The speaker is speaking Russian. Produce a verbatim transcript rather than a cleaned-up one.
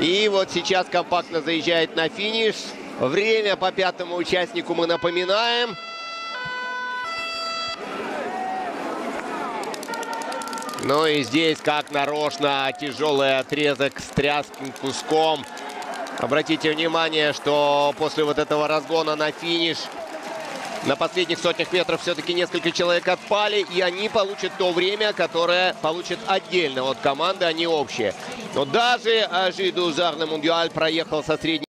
И вот сейчас компактно заезжает на финиш. Время по пятому участнику мы напоминаем. Ну и здесь, как нарочно, тяжелый отрезок с тряским куском. Обратите внимание, что после вот этого разгона на финиш на последних сотнях метров все-таки несколько человек отпали, и они получат то время, которое получат отдельно от команды, а не общее. Но даже Ажиду Зарне Мундиаль проехал со средней